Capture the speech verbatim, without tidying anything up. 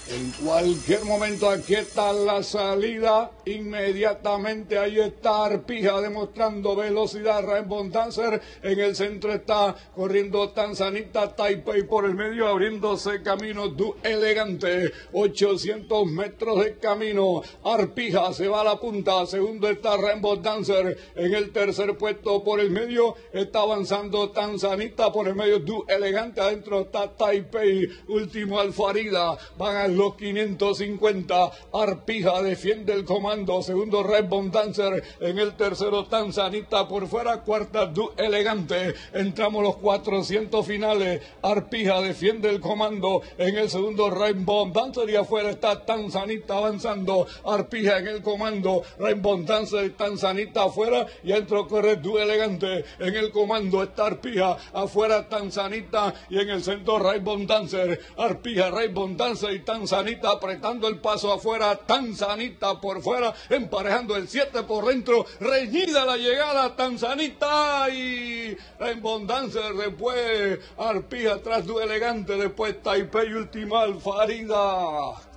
En cualquier momento aquí está la salida, inmediatamente ahí está Arpija demostrando velocidad, Rainbow Dancer, en el centro está corriendo Tanzanita Taipei por el medio, abriéndose camino Du Elegante, ochocientos metros de camino, Arpija se va a la punta, segundo está Rainbow Dancer, en el tercer puesto por el medio está avanzando Tanzanita, por el medio Du Elegante, adentro está Taipei, último Alfarida, van a los quinientos cincuenta, Arpija defiende el comando, segundo Rainbow Dancer, en el tercero Tanzanita por fuera, cuarta Du Elegante, entramos los cuatrocientos finales, Arpija defiende el comando, en el segundo Rainbow Dancer y afuera está Tanzanita avanzando, Arpija en el comando, Rainbow Dancer, Tanzanita afuera y adentro corre Du Elegante, en el comando está Arpija, afuera Tanzanita y en el centro Rainbow Dancer, Arpija, Rainbow Dancer y Tanzanita Tanzanita apretando el paso afuera, Tanzanita por fuera, emparejando el siete por dentro, reñida la llegada, Tanzanita y Rainbow Dancer, después Arpija atrás Du Elegante, después Taipei, última Alfarida.